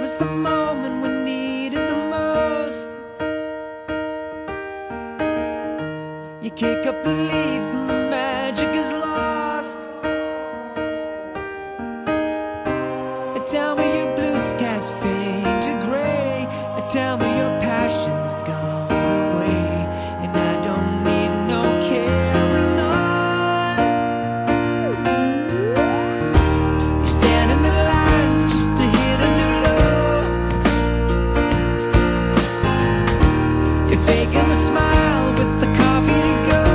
was the moment we needed the most. You kick up the leaves and the magic is lost. Tell me your blue skies fade to gray. Tell me your passion's gone away, and I don't need no carrying on. You stand in the line just to hit a new low. You're faking a smile with the coffee to go.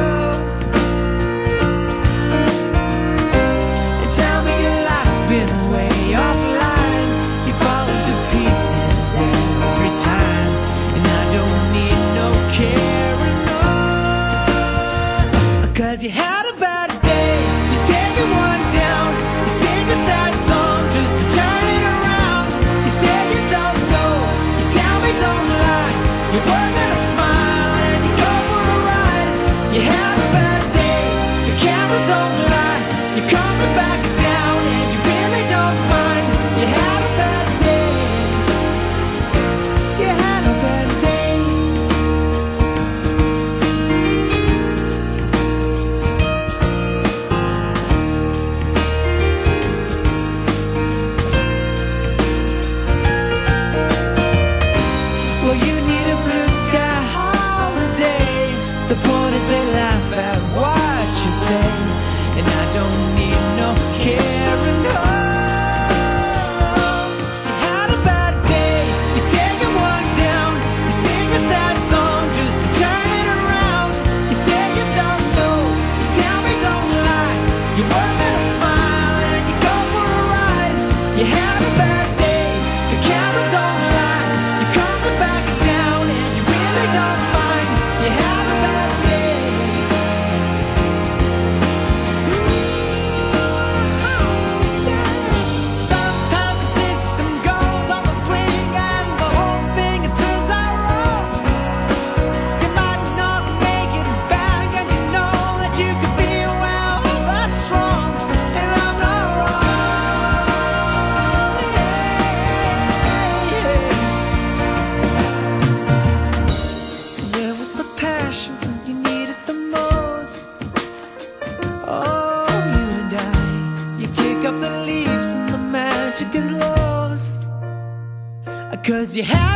And tell me your life's been way offline. You fall into pieces every time, and I don't need no carrying on. 'Cause you had a bad day, you're taking one down. You sing a sad song just to turn it around. You say you don't know, you tell me don't lie. You're working a smile and you go for a ride. You had a bad day, the camera don't lie. You're coming back down and you really don't mind. You had a bad day. You had a bad day. Well, you need a blue sky holiday. The point is they laugh at what you say, and I don't need no carrying on. You had a bad day, you're taking one down. You sing a sad song just to turn it around. You say you don't know, you tell me don't lie. You're working a smile and you go for a ride. You had a bad day, the camera don't lie. You're coming back down and you really don't mind. You had a bad day. Sometimes the system goes on the blink and the whole thing it turns out wrong. You might not make it back and you know that you could be well, that's wrong, and I'm not wrong. So where was the passion when you needed the most? Oh, you and I, you kick up the leaves and the magic is lost. 'Cause you have